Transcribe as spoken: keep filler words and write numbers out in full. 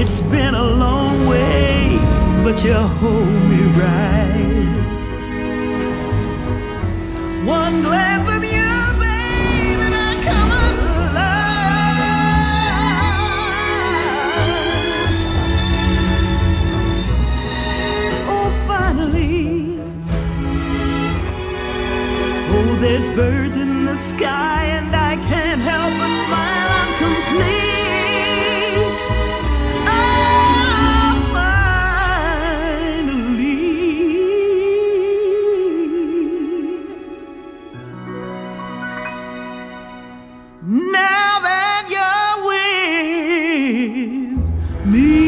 It's been a long way, but you hold me right. One glance of you, babe, and I come alive. Oh, finally. Oh, there's birds in the sky, and I can't help but smile. I'm complete. Now that you're with me.